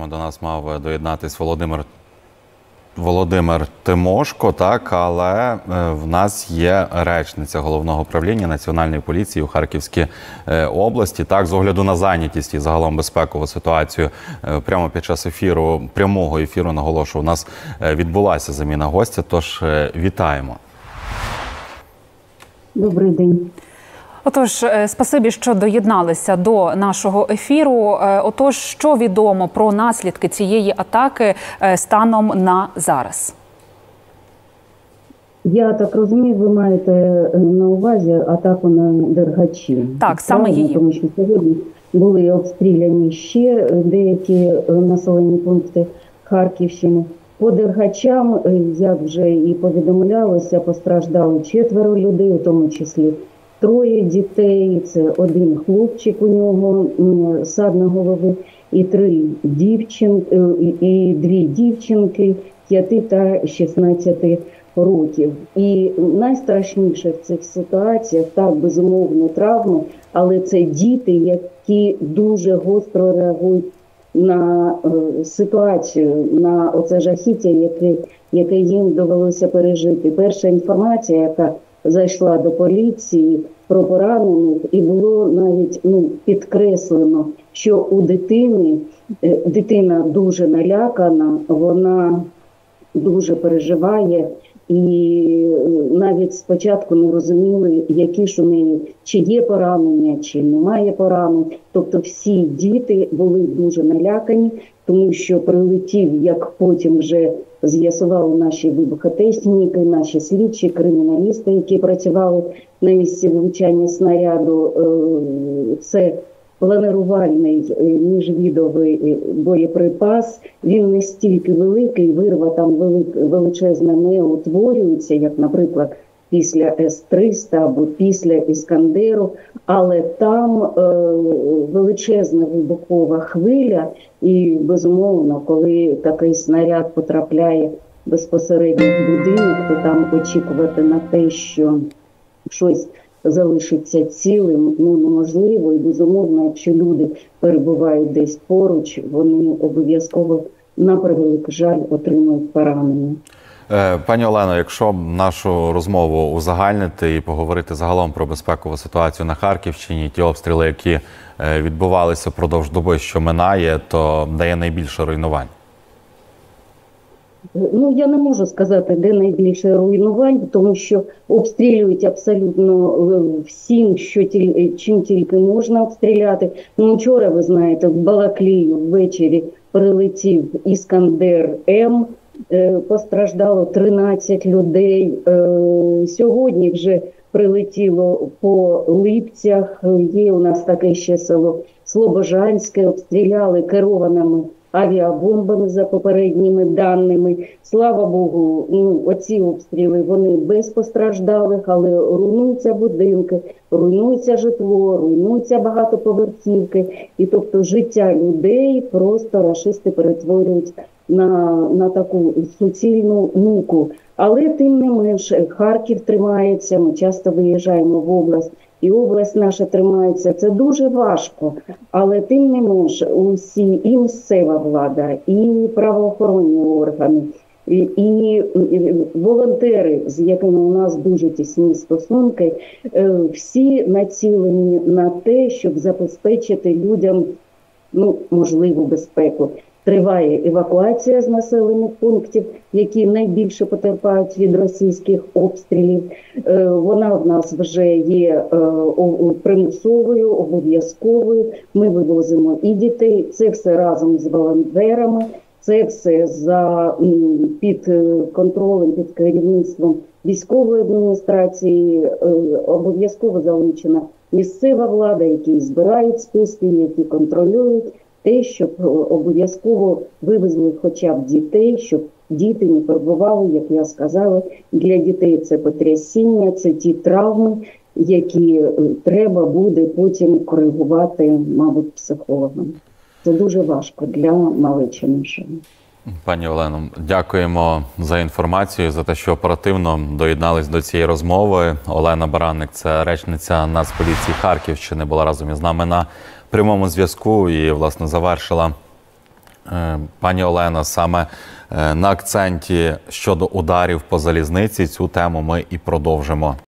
до нас мав доєднатись Володимир Тимошко, так, але в нас є речниця Головного управління Національної поліції у Харківській області. Так, з огляду на зайнятість і загалом безпекову ситуацію, прямо під час прямого ефіру, наголошую, у нас відбулася заміна гостя, тож вітаємо. Добрий день. Отож, спасибі, що доєдналися до нашого ефіру. Отож, що відомо про наслідки цієї атаки станом на зараз? Я так розумію, ви маєте на увазі атаку на Дергачі. Так, саме її. Тому що сьогодні були обстріляні ще деякі населені пункти Харківщини. По Дергачам, як вже і повідомлялося, постраждали 4 людей, у тому числі 3 дітей, це 1 хлопчик у нього, САД на голові, і 2 дівчинки 5 та 16 років. І найстрашніше в цих ситуаціях, так, безумовно, травми, але це діти, які дуже гостро реагують на ситуацію, на оце жахіття, яке їм довелося пережити. Перша інформація, яка зайшла до поліції про поранених, і було навіть підкреслено, що у дитина дуже налякана, вона дуже переживає, і навіть спочатку не розуміли, які ж у неї, чи є поранення, чи немає поранень. Тобто всі діти були дуже налякані, тому що прилетів, як потім вже з'ясували наші вибухотехніки, наші слідчі, криміналісти, які працювали на місці влучання снаряду. Це планирувальний міжвідовий боєприпас. Він не стільки великий, вирва там величезна не утворюється, як, наприклад, після С-300 або після Іскандеру, але там величезна вибухова хвиля, і, безумовно, коли такий снаряд потрапляє безпосередньо в будинок, то там очікувати на те, що щось залишиться цілим, неможливо. І, безумовно, якщо люди перебувають десь поруч, вони обов'язково, на превеликий жаль, отримують поранення. Пані Олено, якщо нашу розмову узагальнити і поговорити загалом про безпекову ситуацію на Харківщині, ті обстріли, які відбувалися впродовж доби, що минає, то де є найбільше руйнувань? Я не можу сказати, де найбільше руйнувань, тому що обстрілюють абсолютно всім, чим тільки можна обстріляти. Вчора, ви знаєте, в Балаклію ввечері прилетів Іскандер-М, постраждало 13 людей. Сьогодні вже прилетіло по Липцях, є у нас таке ще село Слобожанське, обстріляли керованими авіабомбами за попередніми даними. Слава Богу, оці обстріли, вони без постраждалих, але руйнуються будинки, руйнується житло, руйнуються багатоповерхівки. І тобто життя людей просто рашисти перетворюють на таку суцільну муку. Але тим не менш Харків тримається, ми часто виїжджаємо в область, і область наша тримається. Це дуже важко, але тим не менш усі, і місцева влада, і правоохоронні органи, і волонтери, з якими у нас дуже тісні стосунки, всі націлені на те, щоб забезпечити людям можливу безпеку. Триває евакуація з населених пунктів, які найбільше потерпають від російських обстрілів. Вона в нас вже є примусовою, обов'язковою. Ми вивозимо і дітей. Це все разом з волонтерами, це все під контролем, під керівництвом військової адміністрації. Обов'язково залучена місцева влада, які збирають списки, які контролюють те, щоб обов'язково вивезли хоча б дітей, щоб діти не перебували, як я сказала. Для дітей це потрясіння, це ті травми, які треба буде потім коригувати, мабуть, психологам. Це дуже важко для малечі нашої. Пані Олено, дякуємо за інформацію, за те, що оперативно доєднались до цієї розмови. Олена Баранник, це речниця Нацполіції Харківщини, була разом із нами на прямому зв'язку і, власне, завершила Пані Олено, саме на акценті щодо ударів по залізниці цю тему ми і продовжимо.